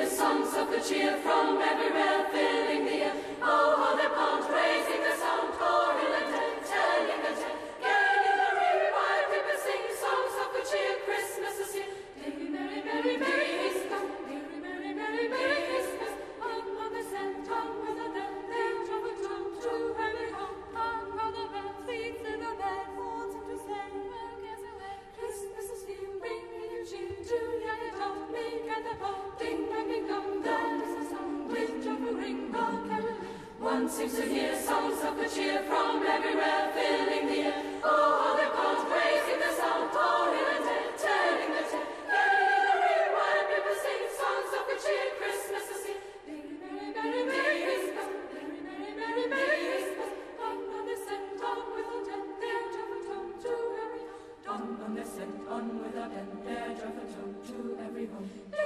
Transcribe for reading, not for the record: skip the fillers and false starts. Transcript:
songs of good cheer from everywhere filling the air. Oh, how they pound, raising the sound, choral and telling the tale. Gaining the real while people sing songs of good cheer. Christmas is here. Merry, merry, merry, merry Christmas. Merry, merry, merry, merry Christmas. On the scent, on with the bell, they travel to every home. On the bell, seats in the bed, falls into sleigh, well gets away. Christmas is here, bringing you cheer to young and old, meek and the bold. Ding dong, ding dong, that is the song, with joyful ring, all caroling. One seems to hear songs of good cheer from everywhere, filling the air. Oh, how they pound, raising the sound, calling and telling the tale. Gaining the real while people sing songs of good cheer. Christmas is here. Merry, merry, merry, merry Christmas. Merry, merry, merry, merry Christmas. On the scent, on with a pen, their joyful tone to every home. On the scent, on with a pen, their joyful tone to every home.